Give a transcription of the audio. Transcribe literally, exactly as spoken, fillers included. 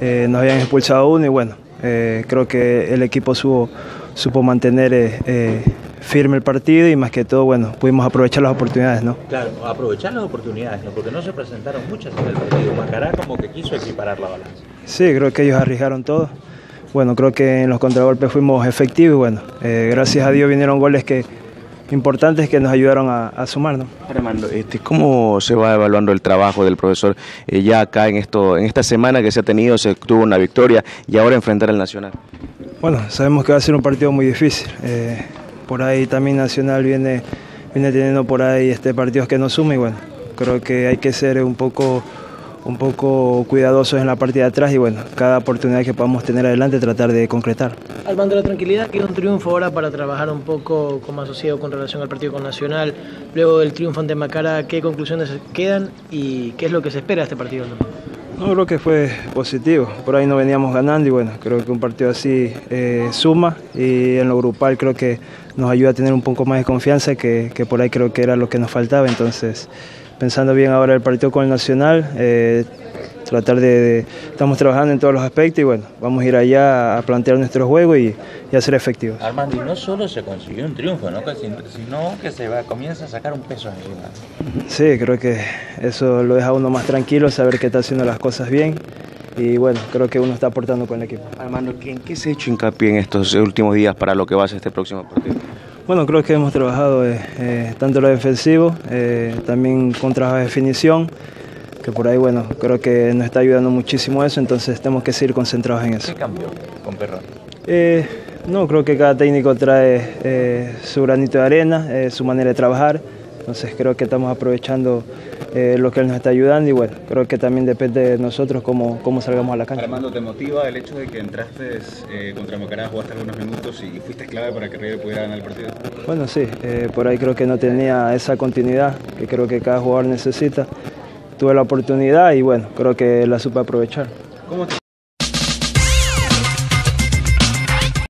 eh, nos habían expulsado uno y bueno, eh, creo que el equipo supo, supo mantener eh, eh, firme el partido y más que todo, bueno, pudimos aprovechar las oportunidades, ¿no? Claro, aprovechar las oportunidades, ¿no? Porque no se presentaron muchas en el partido. Macará como que quiso equiparar la balanza. Sí, creo que ellos arriesgaron todo. Bueno, creo que en los contragolpes fuimos efectivos y bueno, eh, gracias a Dios vinieron goles que importantes que nos ayudaron a, a sumar, ¿no? Armando, este, ¿cómo se va evaluando el trabajo del profesor eh, ya acá en esto, en esta semana que se ha tenido, se tuvo una victoria y ahora enfrentar al Nacional? Bueno, sabemos que va a ser un partido muy difícil. Eh, por ahí también Nacional viene, viene teniendo por ahí este partidos que nos suman y bueno, creo que hay que ser un poco, un poco cuidadosos en la parte de atrás y bueno, cada oportunidad que podamos tener adelante tratar de concretar. Armando, la tranquilidad que es un triunfo ahora para trabajar un poco como asociado con relación al partido con Nacional, luego del triunfo ante Macará, ¿qué conclusiones quedan y qué es lo que se espera de este partido? No, creo que fue positivo, por ahí no veníamos ganando y bueno, creo que un partido así eh, suma y en lo grupal creo que nos ayuda a tener un poco más de confianza que, que por ahí creo que era lo que nos faltaba, entonces pensando bien ahora el partido con el Nacional, eh, tratar de, de, estamos trabajando en todos los aspectos y bueno, vamos a ir allá a plantear nuestro juego y, y a ser efectivos. Armando, y no solo se consiguió un triunfo, ¿no? sino que se va, comienza a sacar un peso encima. Sí, creo que eso lo deja a uno más tranquilo, saber que está haciendo las cosas bien y bueno, creo que uno está aportando con el equipo. Armando, ¿en qué se ha hecho hincapié en estos últimos días para lo que va a ser este próximo partido? Bueno, creo que hemos trabajado eh, eh, tanto lo defensivo, eh, también con trabajo de definición, que por ahí, bueno, creo que nos está ayudando muchísimo eso, entonces tenemos que seguir concentrados en eso. ¿Qué cambió con Perrone? Eh, no, creo que cada técnico trae eh, su granito de arena, eh, su manera de trabajar, entonces creo que estamos aprovechando eh, lo que él nos está ayudando y bueno, creo que también depende de nosotros cómo, cómo salgamos a la cancha. Armando, ¿te motiva el hecho de que entraste eh, contra Macará, jugaste algunos minutos y fuiste clave para que River pudiera ganar el partido? Bueno, sí, eh, por ahí creo que no tenía esa continuidad que creo que cada jugador necesita. Tuve la oportunidad y bueno, creo que la supe aprovechar. ¿Cómo te